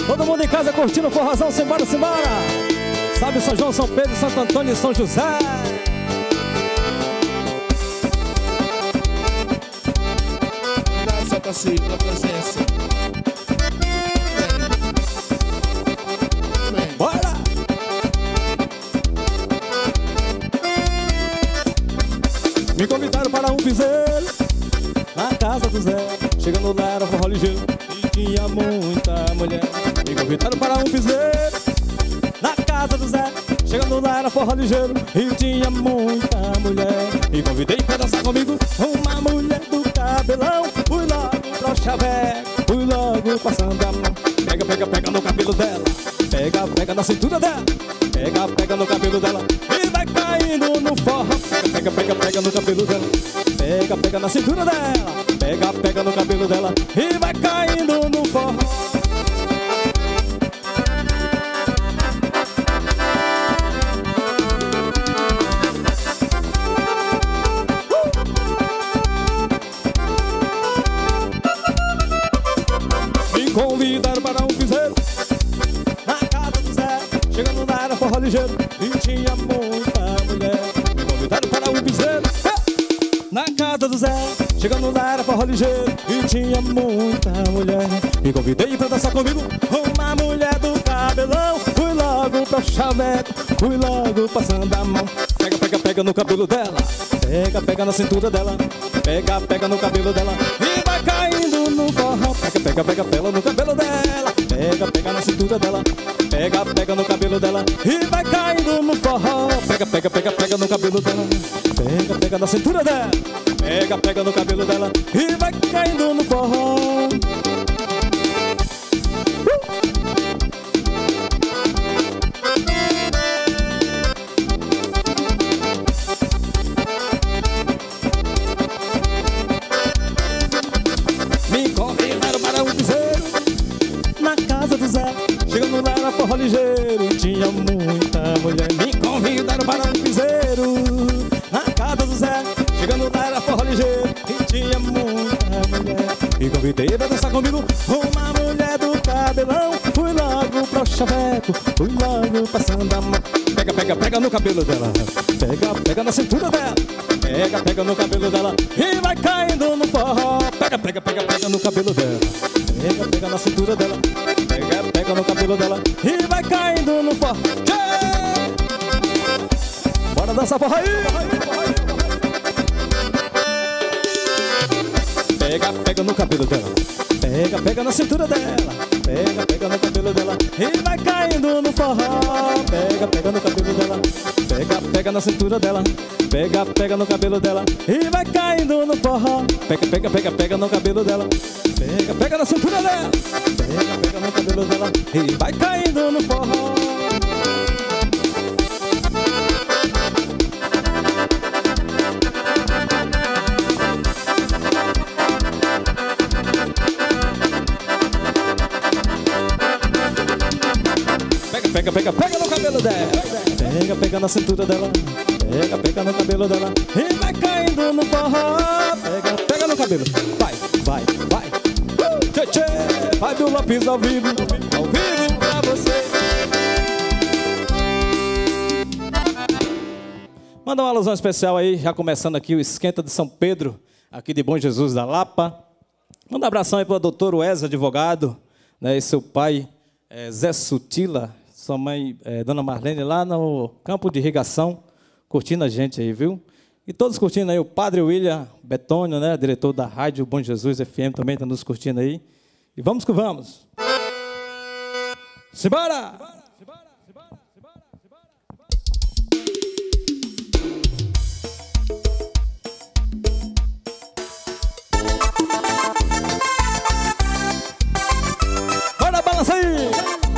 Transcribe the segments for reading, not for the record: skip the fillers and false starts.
Todo mundo em casa curtindo o forrozão, simbora, simbora. Sabe São João, São Pedro, Santo Antônio e São José. Obrigado, Taci, pela presença. Bora! Me convidaram para um piseiro na casa do Zé. Chegando lá era forró ligeiro e tinha muita mulher. Me convidaram para um piseiro na casa do Zé. Chegando lá era forró ligeiro e tinha muita mulher. E convidei pra dançar comigo uma mulher do cabelão. Fui logo pro chaveco, fui logo passando a mão. Pega, pega, pega no cabelo dela. Pega, pega na cintura dela. Pega, pega no cabelo dela e vai caindo no forró. Pega, pega, pega no cabelo dela. Pega, pega na cintura dela. Pega, pega no cabelo dela e vai caindo no forró. Me convidaram para um piseiro na casa do Zé. Chegando lá era forró ligeiro e tinha muita mulher. Me convidaram para um piseiro na casa do Zé. Chegando lá era forró ligeiro e tinha muita mulher. Me convidei pra dançar comigo uma mulher do cabelão. Fui logo pro chaveco, fui logo passando a mão. Pega, pega, pega no cabelo dela. Pega, pega na cintura dela. Pega, pega no cabelo dela e vai caindo no forró. Pega, pega, pega, pega no cabelo dela. Pega, pega na cintura dela. Pega, pega no cabelo dela e vai caindo no forró. Pega, pega, pega, pega no cabelo dela. Pega, pega na cintura dela. Pega, pega no cabelo dela e vai caindo no forró. Me convidaram para um piseiro na casa do Zé. Chegando lá era forró ligeiro e tinha muita mulher. Me convidaram para um piseiro na casa do Zé. Chegando lá era forró ligeiro e tinha muita mulher. E convidei pra dançar comigo uma mulher do cabelão. Fui logo pro chaveco, fui logo passando a mão. Pega, pega, pega no cabelo dela. Pega, pega na cintura dela. Pega, pega no cabelo dela e vai caindo no forró. Pega, pega, pega, pega no cabelo dela. Pega, pega na cintura dela. Pega, pega no cabelo dela e vai caindo no forró. Bora dançar forró aí! Pega, pega no cabelo dela. Pega, pega na cintura dela. Pega, pega no cabelo dela e vai caindo no forró. Pega, pega no cabelo dela. Pega, pega na cintura dela. Pega, pega no cabelo dela e vai caindo no forró. Pega, pega, pega, pega no cabelo dela. Pega, pega na cintura dela. Pega, pega no cabelo dela e vai caindo no forró. Pega, pega, pega no cabelo dela. Pega, pega na cintura dela. Pega, pega no cabelo dela e vai caindo no forró. Pega, pega no cabelo. Vai, vai, vai. Tchê, tchê. Fábio Lopes ao vivo pra você. Manda uma alusão especial aí, já começando aqui o Esquenta de São Pedro, aqui de Bom Jesus da Lapa. Manda um abração aí para o doutor Wesley, advogado, né, e seu pai Zé Sutila, sua mãe Dona Marlene, lá no campo de irrigação, curtindo a gente aí, viu? E todos curtindo aí, o Padre William Betônio, né, diretor da Rádio Bom Jesus FM, também está nos curtindo aí. E vamos que vamos! Simbora! Bora, balança aí!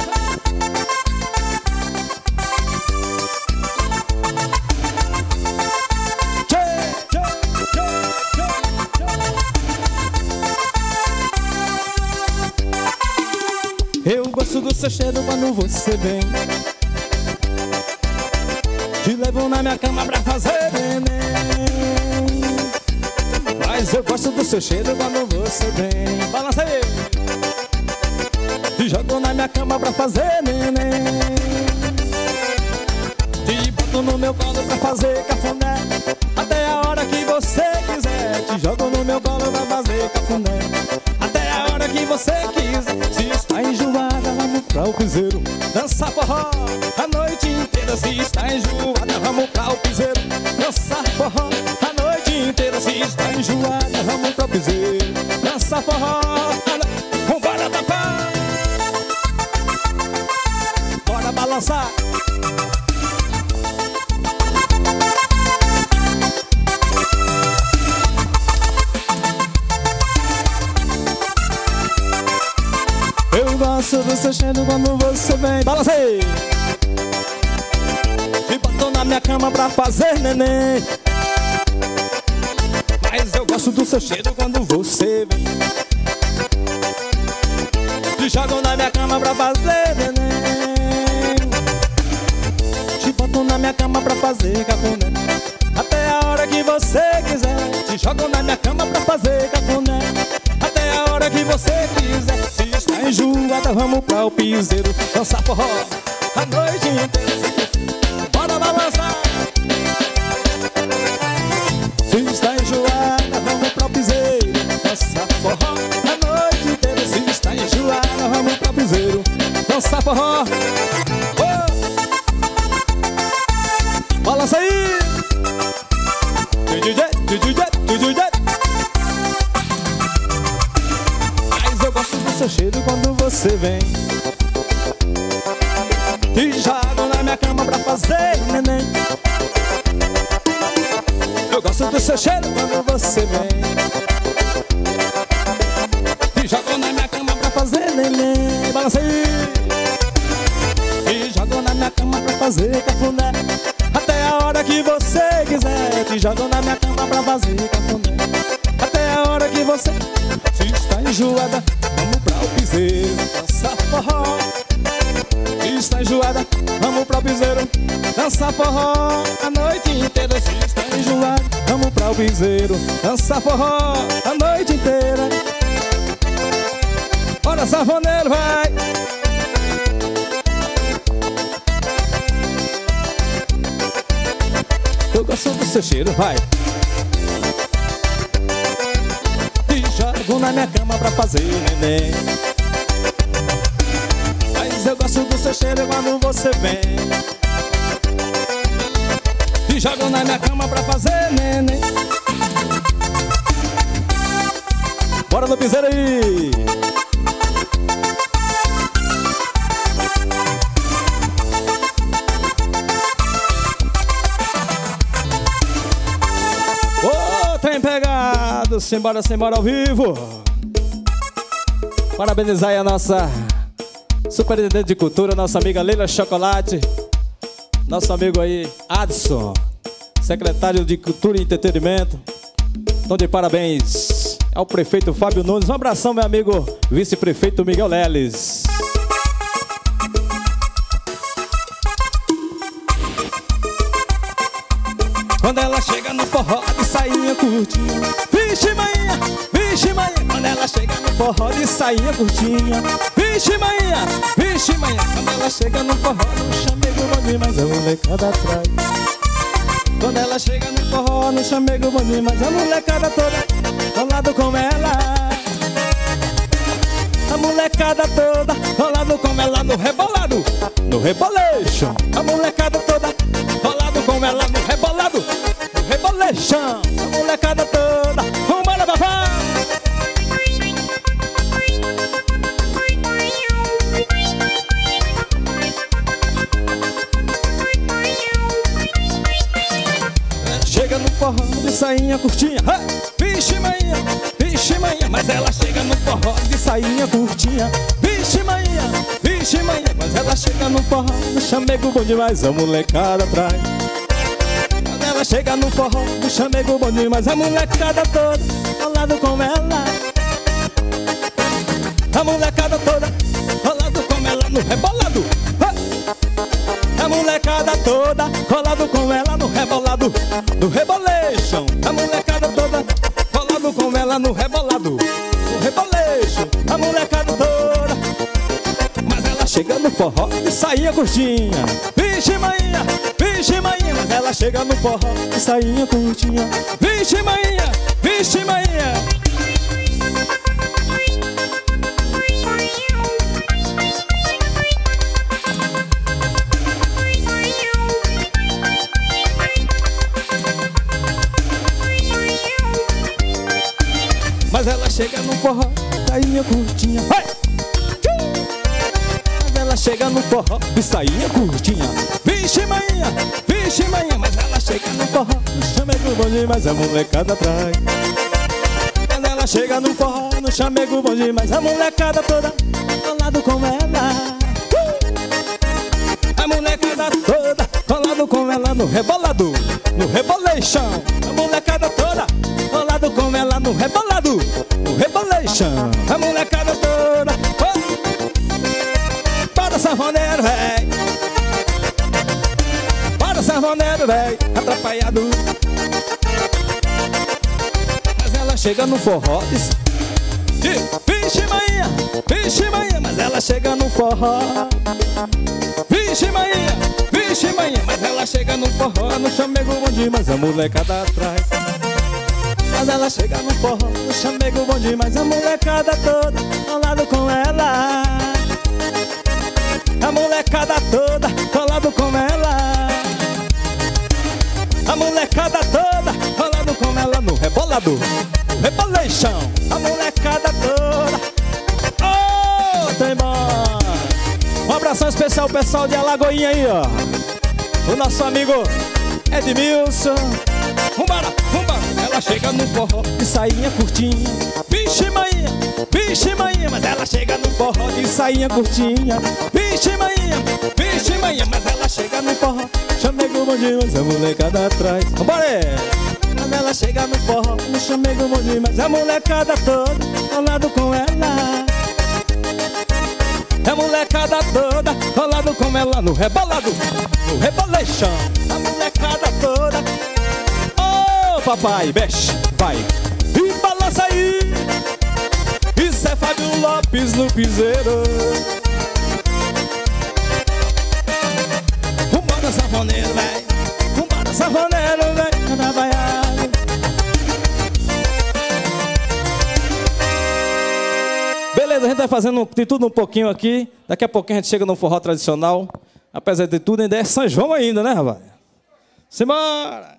Eu gosto do seu cheiro quando você vem. Te levo na minha cama pra fazer neném. Mas eu gosto do seu cheiro quando você vem. Balança aí! Te jogo na minha minha cama pra fazer neném. Te boto no meu colo pra fazer cafuné, até a hora que você quiser. Te jogo no meu colo pra fazer cafuné, até a hora que você quiser. Se está enjoada, vamos pra o piseiro, dançar forró a noite inteira. Se está enjoada, vamos pra o piseiro, dançar forró a noite inteira. Se está enjoada, vamos pra o piseiro, dançar forró a noite. Vambora tapar, bora balançar. Eu gosto do seu cheiro quando você vem. Balança aí! Me botou na minha cama pra fazer neném, mas eu gosto do seu cheiro quando você vem. Te jogo na minha cama pra fazer neném, te boto na minha cama pra fazer cafuné, até a hora que você quiser. Te jogo na minha cama pra fazer cafuné, até a hora que você quiser. Se está enjoada, vamos pra o piseiro, dançar forró a noite inteira. Bora balançar. Se está enjoada, vamos pra o piseiro, dançar forró a noite inteira. Se está enjoada, vamos pra o piseiro, dançar forró. Oh! Balança aí! DJ. Mas eu gosto do seu cheiro quando você vem. Te jogo na minha cama pra fazer neném. Eu gosto do seu cheiro quando você vem. Te jogo na minha cama pra fazer neném. Balança aí! Te jogo na minha cama pra fazer cafuné, até a hora que você quiser. Te jogo na minha cama pra fazer cafuné, até a hora que você. Se está enjoada, vamos pra o piseiro, dançar forró. Se está enjoada, vamos pra o piseiro, dançar forró a noite inteira. Se está enjoada, vamos pra o piseiro, dançar forró a noite inteira. Bora, sanfoneiro, vai! Eu gosto do seu cheiro, vai! Te jogo na minha cama pra fazer neném, mas eu gosto do seu cheiro quando você vem. Te jogo na minha cama pra fazer neném. Bora no piseiro aí! Tem pegado, simbora ao vivo. Parabenizar aí a nossa superintendente de cultura, nossa amiga Leila Chocolate, nosso amigo aí Adson, secretário de Cultura e Entretenimento. Então de parabéns ao prefeito Fábio Nunes. Um abração, meu amigo vice-prefeito Miguel Leles. Quando ela chega no forró de sainha curtinha, vixe manhã, vixe manhã. Quando ela chega no forró de sainha curtinha, vixe manhã, vixe manhã. Quando ela chega no forró, no chamego bom demais, a molecada atrás. Quando ela chega no forró, no chamego bom demais, a molecada toda rolado com ela. A molecada toda rolado com ela no rebolado, no rebolation. A molecada toda rolado com ela no rebolado, no rebolation. A molecada toda, vambora, babá. Chega no forró de sainha curtinha, vixe manhã, vixe manhã. Mas ela chega no forró de sainha curtinha, vixe manhã, vixe manhã. Mas ela chega no forró, no chamego bom demais, a molecada atrás. Quando ela chega no forró, no chamego bom demais, a molecada toda rolado com ela. A molecada toda rolado com ela no rebolado. A molecada toda rolado com ela no rebolado, no rebolation. A molecada toda rolado com ela no rebolado, no rebolation. A molecada toda, mas ela chega no forró de sainha curtinha. Vixe manhã, mas ela chega no forró de sainha curtinha. Vixe manhã, vixe manhã. Mas ela chega no forró, sainha curtinha. Vai! Mas ela chega no forró, de sainha curtinha. Vixe manhã, mas ela chega no forró, no chamego bonde, mas a molecada atrás. Mas ela chega no forró, no chamego bonde, mas a molecada toda colado com ela. A molecada toda colado com ela no rebolado, no rebolation. A molecada toda colado com ela no rebolado, no rebolation. A molecada toda para sanfoneiro, véi. Para sanfoneiro, véi, atrapalhado. Mas ela chega no forró de vixe manhã, mas ela chega no forró. Vixe manhã, mas ela chega no forró, no chamego bonde, mas a molecada atrás. Mas ela chega no forró, no chamego bonde, mas a molecada toda colado com ela. A molecada toda colado com ela. A molecada toda colado com ela no rebolado, no rebolation. A molecada toda. Oh, tem bom. Um abração especial ao pessoal de Alagoinha aí, ó. O nosso amigo Edmilson. Vambora, vambora. Ela chega no forró de sainha curtinha. Vixe manhã, mas ela chega no forró de sainha curtinha. Vixe manhã, mas ela chega no forró, chamego bonde, mas a molecada atrás. Vambora! Mas ela chega no forró, no chamego bonde, mas a molecada toda colado com ela. A molecada toda colado com ela no rebolado, no rebolation. A molecada toda. Oh, papai, mexe, vai e balança aí. Isso é Fábio Lopes no piseiro. Vambora, sanfoneiro, véi. Vambora, sanfoneiro, véi. Cada baiado. Beleza, a gente vai fazendo de tudo um pouquinho aqui. Daqui a pouquinho a gente chega no forró tradicional. Apesar de tudo, ainda é São João ainda, né, rapaz? Simbora!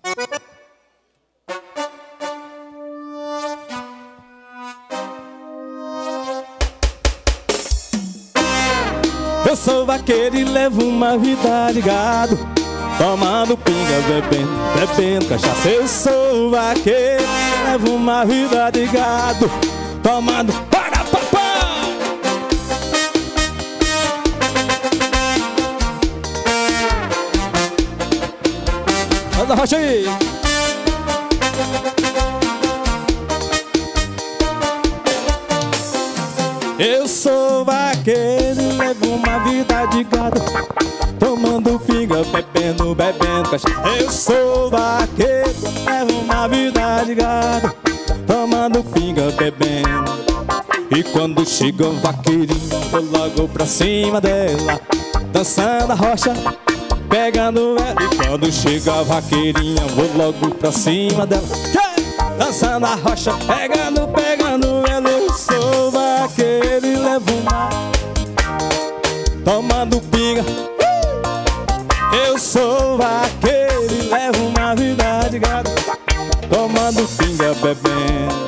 Eu sou vaqueiro e levo uma vida de gado, tomando pinga, bebendo cachaça. Eu sou vaqueiro e levo uma vida de gado, tomando para papá. Manda a rocha aí. Eu sou vaqueiro e levo uma vida de gado, tomando pinga, bebendo cachaça. Eu sou vaqueiro e levo uma vida de gado, tomando pinga, bebendo. E quando chega o vaqueirinho, vou logo pra cima dela, dançando a rocha, pegando ela. E quando chega a vaqueirinha, vou logo pra cima dela, dançando a rocha, pegando ela. Eu sou vaqueiro e levo uma, tomando pinga. Eu sou vaqueiro e levo uma vida de gado, tomando pinga, bebendo.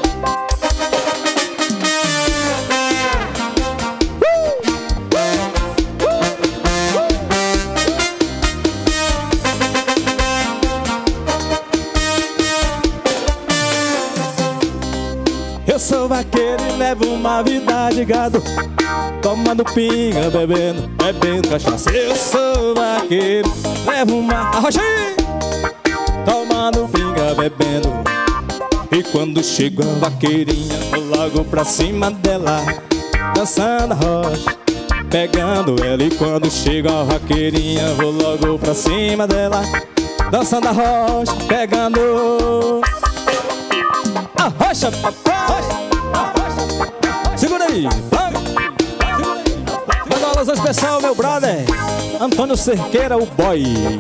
Eu sou vaqueiro e levo uma vida de gado, tomando pinga, bebendo cachaça. Eu sou vaqueiro, levo uma arrocha, tomando pinga, bebendo. E quando chega a vaqueirinha, vou logo pra cima dela, dançando a rocha, pegando ela. E quando chega a vaqueirinha, vou logo pra cima dela, dançando a rocha, pegando a rocha, papai. Segura aí, manda uma alusão especial, meu brother Antônio Cerqueira, o boy.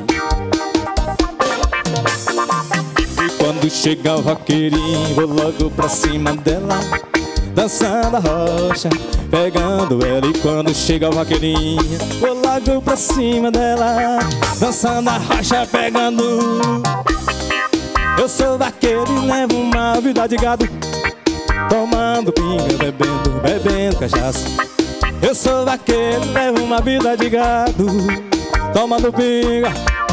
E quando chega o vaqueirinho, vou logo pra cima dela, dançando a rocha, pegando ela. E quando chega o vaqueirinho, vou logo pra cima dela, dançando a rocha, pegando. Eu sou vaqueiro e levo uma vida de gado, tomando pinga, bebendo, bebendo cachaça. Eu sou vaqueiro e levo uma vida de gado, tomando pinga.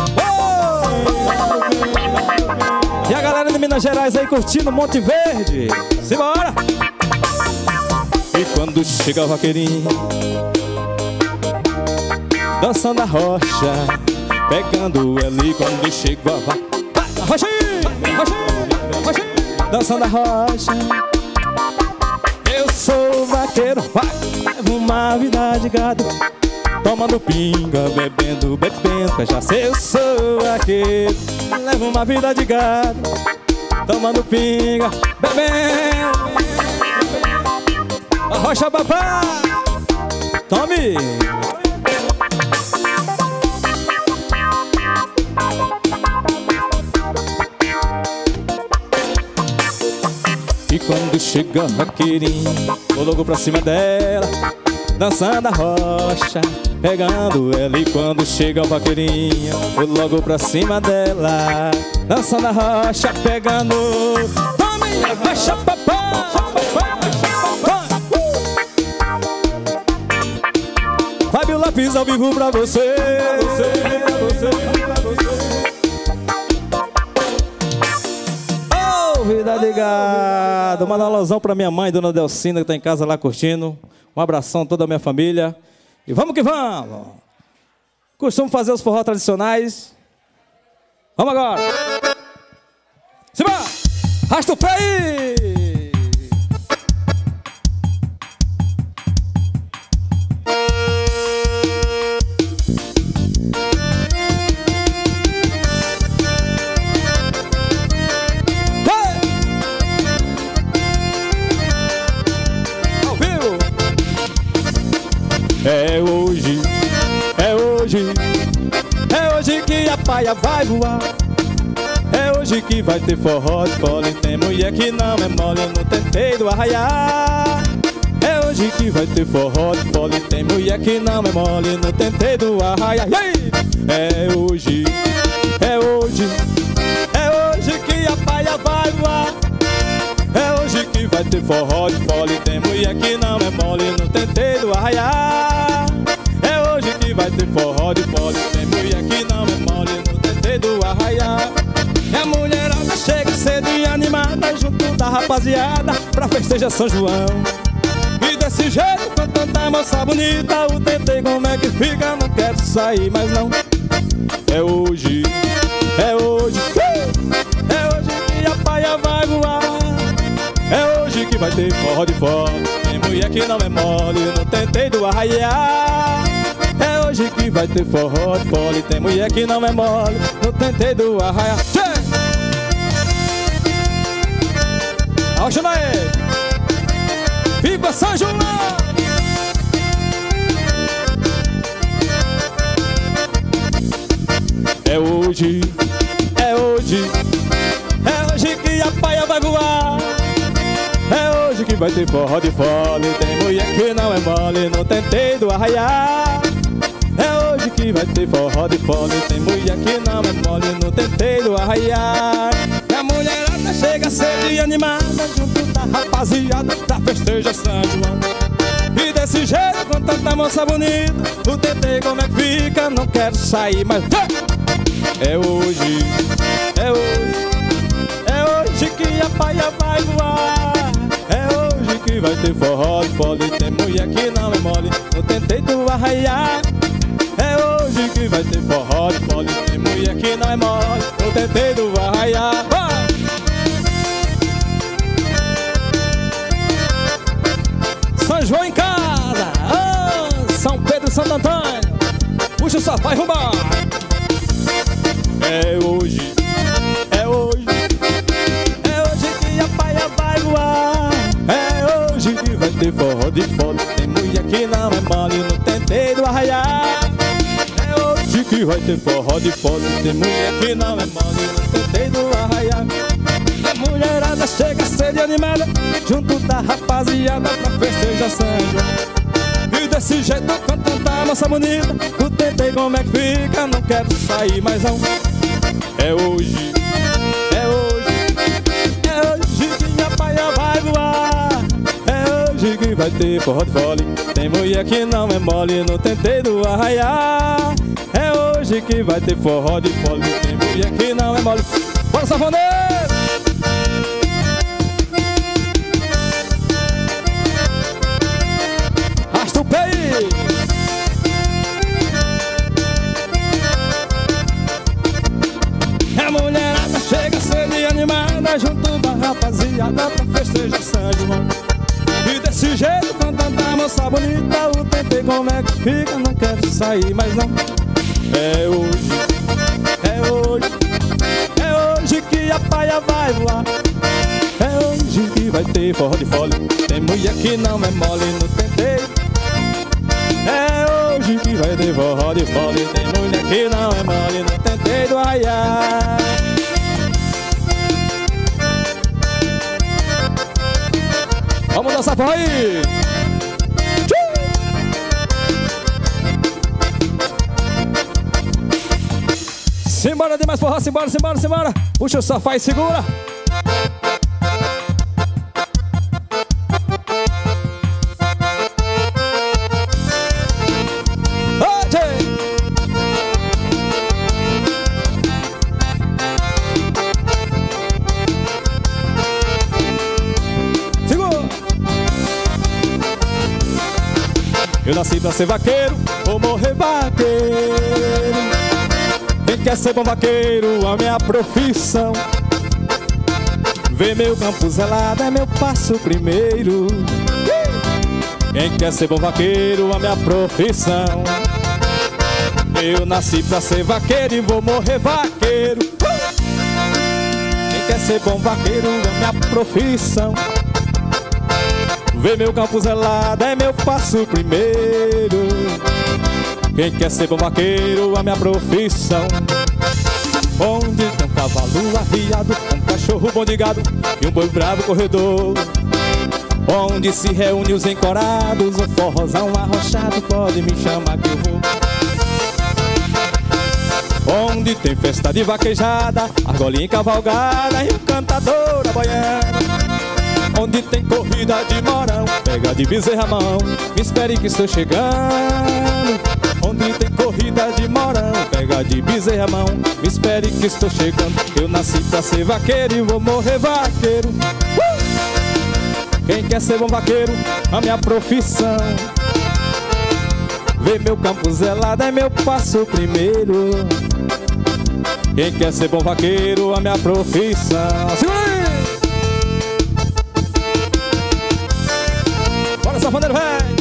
E a galera de Minas Gerais aí curtindo Monte Verde. Simbora! E quando chega o vaqueirinho, dançando a rocha, pegando ela. E quando chega a rocha, dançando a rocha. Eu sou vaqueiro, levo uma vida de gado, tomando pinga, bebendo, bebendo cachaça. Eu sou vaqueiro, levo uma vida de gado, tomando pinga, bebendo. A rocha babá, tome! E quando chega a vaqueirinha, vou logo pra cima dela, dançando a rocha, pegando ela. E quando chega o vaqueirinho, vou logo pra cima dela, dançando a rocha, pegando. Tome a rocha babá! Fábio Lápis ao vivo pra você, Oh, vida de gado. Manda uma alusão pra minha mãe, dona Delcina, que tá em casa lá curtindo. Um abração a toda a minha família. E vamos que vamos. Costumo fazer os forró tradicionais. Vamos agora. Simbora. Arrasta o pé aí. É hoje que a paia vai voar. É hoje que vai ter forró de fole. Tem mulher que não é mole no tentei do arraiar. É hoje que vai ter forró de fole. Tem mulher que não é mole no tentei do arraiar. É hoje, é hoje, é hoje que a paia vai voar. É hoje que vai ter forró de fole. Tem mulher que não é mole no tentei do arraiar. É hoje que vai ter forró de fole. Tem mulher que não é mole no tentei do arraiar. E a mulherada chega cedo e animada, junto da rapaziada, pra festejar São João. E desse jeito, com tanta moça bonita, o tentei como é que fica, não quero sair mais não. É hoje, é hoje, é hoje que a paia vai voar. É hoje que vai ter forró de fole. Tem mulher que não é mole no tentei do arraiar. É hoje que vai ter forró de fole. Tem mulher que não é mole no tentei do arraiar. Alxa aí, viva São João! É hoje, é hoje, é hoje que a paia vai voar. É hoje que vai ter forró de fole. Tem mulher que não é mole no tentei do arraiar. É hoje que vai ter forró de fole. Tem mulher que não é mole no tentei do arraiar. E a mulherada chega cedo e animada, junto da rapaziada, pra festejar São João. E desse jeito, com tanta moça bonita, o tentei como é que fica, não quero sair mais. É hoje, é hoje, é hoje que a paia vai voar. É hoje que vai ter forró de fole. Tem mulher que não é mole no tentei do arraiar. É hoje que vai ter forró de fole. Tem mulher que não é mole no tentei do arraiar. São João em casa, oh, São Pedro e Santo Antônio, puxa o sofá e vambora. É hoje, é hoje, é hoje que a paia vai voar. É hoje que vai ter forró de fole. Tem mulher que não é mole no tenteio do arraial. É hoje que vai ter forró de fole. Tem mulher que não é mole no tenteio do arraial. A mulherada chega cedo e animada, junto da rapaziada pra festejar São João. E desse jeito quando tanta moça bonita, o tenteio como é que fica, não quero sair mais não. É hoje, é hoje, é hoje que a paia vai voar. É hoje que vai ter forró de fole. Tem mulher que não é mole no tenteio do arraial. É hoje que vai ter forró de fole. Tem mulher que não é mole. Bora, sanfoneiro! Arrasta o pé aí! A mulherada chega cedo e animada, junto da rapaziada pra festejar São João. E desse jeito, com tanta moça bonita, o tenteio como é que fica, não quero sair mais não. É hoje, é hoje, é hoje que a paia vai voar. É hoje que vai ter forró de fole. Tem mulher que não é mole no tenteio. É hoje que vai ter forró de fole. Tem mulher que não é mole no tenteio do arraial. Vamos dançar forró aí! Simbora, tem mais forró, simbora, simbora, simbora. Puxa o sofá e segura. Segura. Eu nasci pra ser vaqueiro, vou morrer vaqueiro. Quem quer ser bom vaqueiro, a minha profissão. Ver meu campo zelado é meu passo primeiro. Quem quer ser bom vaqueiro, a minha profissão. Eu nasci pra ser vaqueiro e vou morrer vaqueiro. Quem quer ser bom vaqueiro, é minha profissão. Ver meu campo zelado é meu passo primeiro. Quem quer ser bom vaqueiro, a minha profissão. Onde tem um cavalo arriado, um cachorro bom de gado e um boi bravo corredor. Onde se reúne os encorados, um forrozão arrochado, pode me chamar que eu vou. Onde tem festa de vaquejada, argolinha cavalgada e um cantador aboiando. Onde tem corrida de morão, pega de bezerra a mão, me espere que estou chegando. Onde tem corrida de morão, pega de bezerra a mão, me espere que estou chegando. Eu nasci pra ser vaqueiro e vou morrer vaqueiro. Quem quer ser bom vaqueiro, a minha profissão. Ver meu campo zelado é meu passo primeiro. Quem quer ser bom vaqueiro, a minha profissão. Segura aí! Bora, sanfoneiro, véi!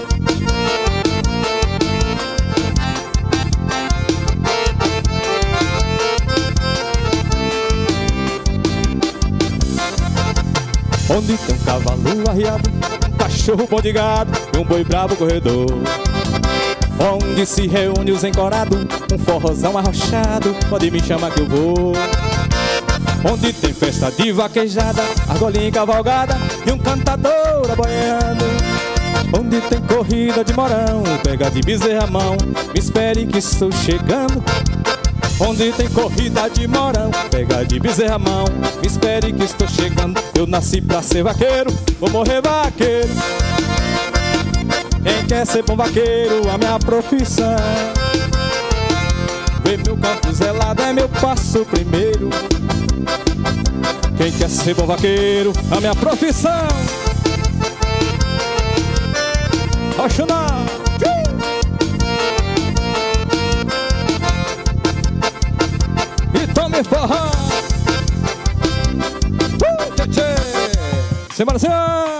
Onde tem um cavalo arriado, um cachorro bom de gado e um boi bravo corredor. Onde se reúne os encorados, um forrozão arrochado, pode me chamar que eu vou. Onde tem festa de vaquejada, argolinha cavalgada e um cantador aboiando. Onde tem corrida de morão, pega de bezerra a mão, me espere que estou chegando. Onde tem corrida de morão, pega de bezerra a mão, me espere que estou chegando. Eu nasci pra ser vaqueiro, vou morrer vaqueiro. Quem quer ser bom vaqueiro, a minha profissão. Ver meu campo zelado é meu passo primeiro. Quem quer ser bom vaqueiro, a minha profissão. Oxuná! E tome forró! Tchê, tchê! Semana, semana!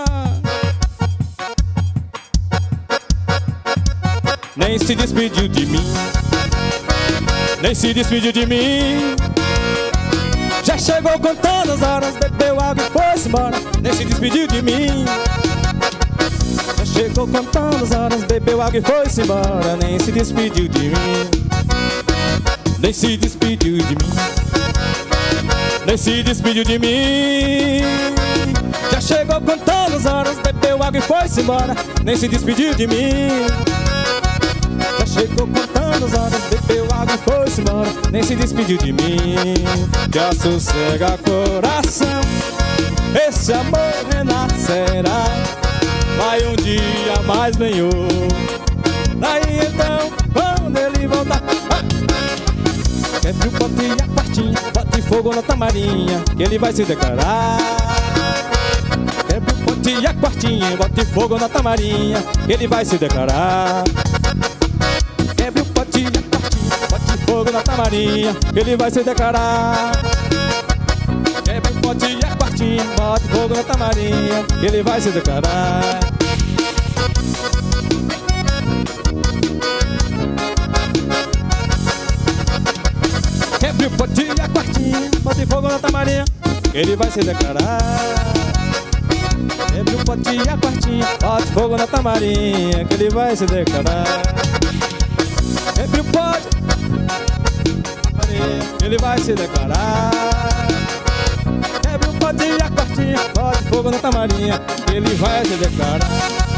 Nem se despediu de mim, nem se despediu de mim. Já chegou contando as horas, bebeu água e foi-se embora. Nem se despediu de mim. Já chegou contando as horas, bebeu água e foi-se embora. Nem se despediu de mim, nem se despediu de mim, nem se despediu de mim. Já chegou contando as horas, bebeu água e foi-se embora. Nem se despediu de mim. Já chegou contando as horas, bebeu água e foi-se embora. Nem se despediu de mim. Já sossega coração, esse amor renascerá. Vai um dia mais bem outro. Daí então, quando ele voltar, quebre o pote e a quartinha, bote fogo na tamarinha, que ele vai se declarar. Quebre o pote e a quartinha, bote fogo na tamarinha, que ele vai se declarar. Quebre o pote e a quartinha, bote fogo na tamarinha, que ele vai se declarar. Quebre o pote e a quartinha, bote fogo na tamarinha, que ele vai se declarar. Quebre o pote e a quartinha, bote fogo na tamarinha, que ele vai se declarar. Quebre o pote e a quartinha, bote fogo na tamarinha, que ele vai se declarar. Quebre o pote, que ele vai se declarar. Quebre o pote e a quartinha, bote fogo na tamarinha, que ele vai se declarar.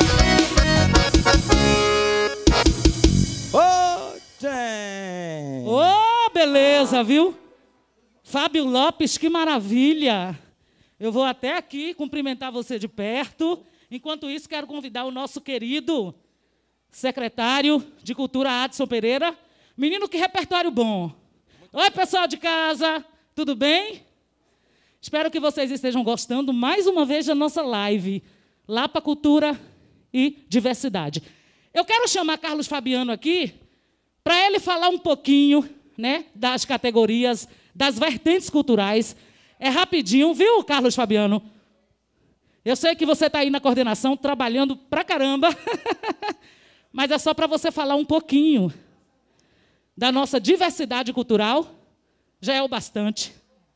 Ô, gente! Ô, beleza, viu? Fábio Lopes, que maravilha! Eu vou até aqui cumprimentar você de perto. Enquanto isso, quero convidar o nosso querido secretário de Cultura, Adson Pereira. Menino, que repertório bom! Oi, pessoal de casa, tudo bem? Espero que vocês estejam gostando mais uma vez da nossa live, Lapa Cultura e Diversidade. Eu quero chamar Carlos Fabiano aqui para ele falar um pouquinho, né, das categorias, das vertentes culturais. É rapidinho, viu, Carlos Fabiano? Eu sei que você está aí na coordenação, trabalhando pra caramba, mas é só para você falar um pouquinho da nossa diversidade cultural, já é o bastante.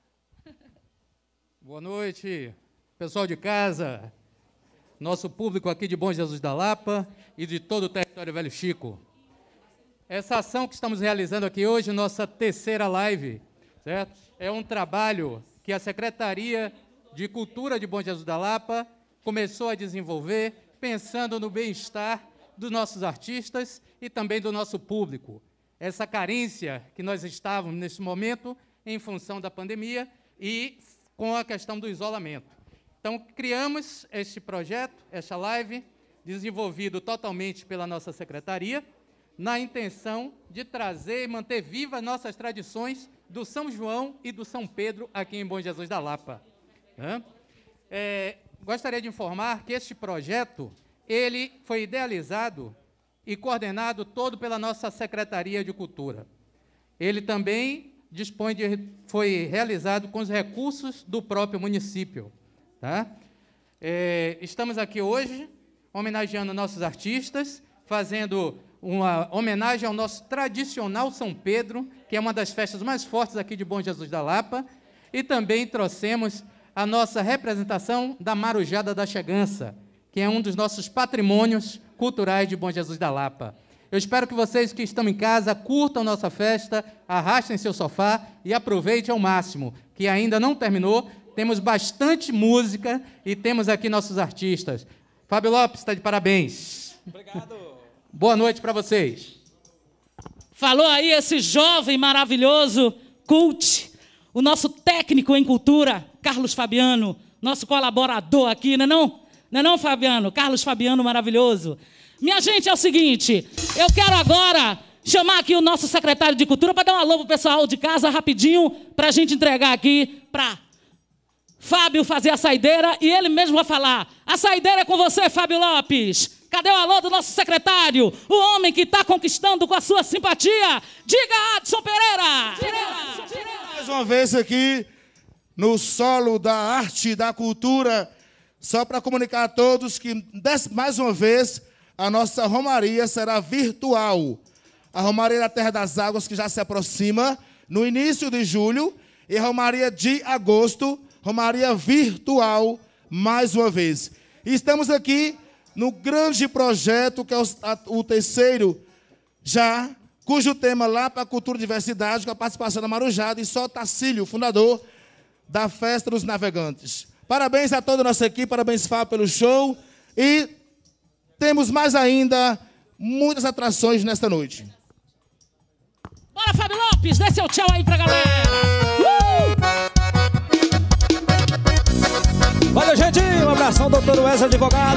Boa noite, pessoal de casa, nosso público aqui de Bom Jesus da Lapa e de todo o território Velho Chico. Essa ação que estamos realizando aqui hoje, nossa terceira live, certo? É um trabalho que a Secretaria de Cultura de Bom Jesus da Lapa começou a desenvolver, pensando no bem-estar dos nossos artistas e também do nosso público. Essa carência que nós estávamos nesse momento em função da pandemia e com a questão do isolamento. Então, criamos este projeto, esta live, desenvolvido totalmente pela nossa secretaria, na intenção de trazer e manter vivas nossas tradições do São João e do São Pedro aqui em Bom Jesus da Lapa. Gostaria de informar que este projeto ele foi idealizado e coordenado todo pela nossa Secretaria de Cultura. Ele também foi realizado com os recursos do próprio município. Tá? Estamos aqui hoje homenageando nossos artistas, fazendo uma homenagem ao nosso tradicional São Pedro, que é uma das festas mais fortes aqui de Bom Jesus da Lapa, e também trouxemos a nossa representação da Marujada da Chegança, que é um dos nossos patrimônios culturais de Bom Jesus da Lapa. Eu espero que vocês que estão em casa curtam nossa festa, arrastem seu sofá e aproveitem ao máximo, que ainda não terminou, temos bastante música e temos aqui nossos artistas. Fábio Lopes está de parabéns. Obrigado. Boa noite para vocês. Falou aí esse jovem maravilhoso, cult, o nosso técnico em cultura, Carlos Fabiano, nosso colaborador aqui, não é não? Não é não, Fabiano? Carlos Fabiano, maravilhoso. Minha gente, é o seguinte, eu quero agora chamar aqui o nosso secretário de Cultura para dar um alô pro pessoal de casa rapidinho, para a gente entregar aqui para Fábio fazer a saideira e ele mesmo vai falar. A saideira é com você, Fábio Lopes. Cadê o alô do nosso secretário? O homem que está conquistando com a sua simpatia. Diga, Adson Pereira! Mais uma vez aqui, no solo da arte e da cultura, só para comunicar a todos que, mais uma vez, a nossa romaria será virtual. A Romaria da Terra das Águas, que já se aproxima, no início de julho, e a Romaria de agosto, Romaria virtual, mais uma vez. E estamos aqui no grande projeto, que é o terceiro já, cujo tema lá para a Cultura e Diversidade, com a participação da Marujada e só Tacílio, fundador da Festa dos Navegantes. Parabéns a toda a nossa equipe, parabéns, Fábio, pelo show. E temos mais ainda muitas atrações nesta noite. Bora, Fábio Lopes, dê seu tchau aí pra galera. Valeu, gente. Um abração, doutor Wesley, advogado.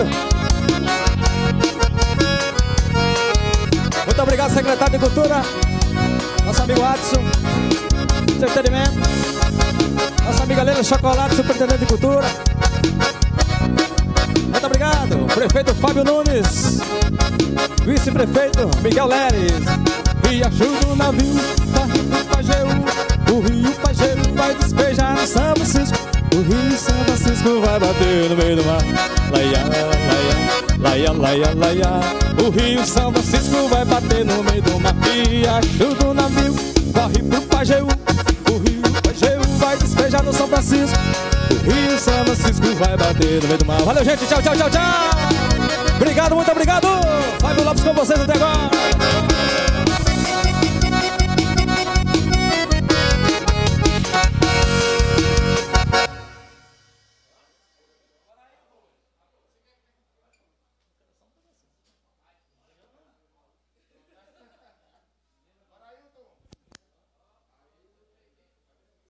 Muito obrigado, secretário de Cultura. Nosso amigo Adson, entretenimento. Nossa amiga Leila Chocolate, superintendente de Cultura. Muito obrigado, prefeito Fábio Nunes. Vice-prefeito Miguel Leres. Viajou no navio, parte do Pajeú. O rio Pajeú vai despejar no São Francisco. O rio São Francisco vai bater no meio do mar. Laia, laia, laia, laia, laia. O rio São Francisco vai bater no meio do mar. Viajou no navio, corre pro Pajeú. O rio Pajeú vai despejar no São Francisco. O rio São Francisco vai bater no meio do mar. Valeu, gente. Tchau, tchau, tchau, tchau. Obrigado, muito obrigado. Fábio Lopes com vocês até agora.